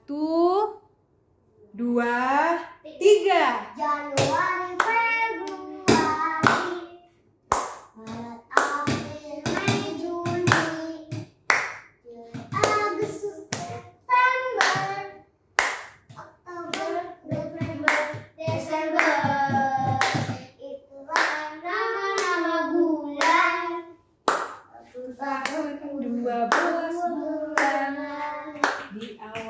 1, 2, 3. Januari, Februari, Maret, April, Mei, Juni, Juli, Agustus, September, Oktober, November, Desember. Itulah nama-nama bulan. Tahun 12 bulan di awal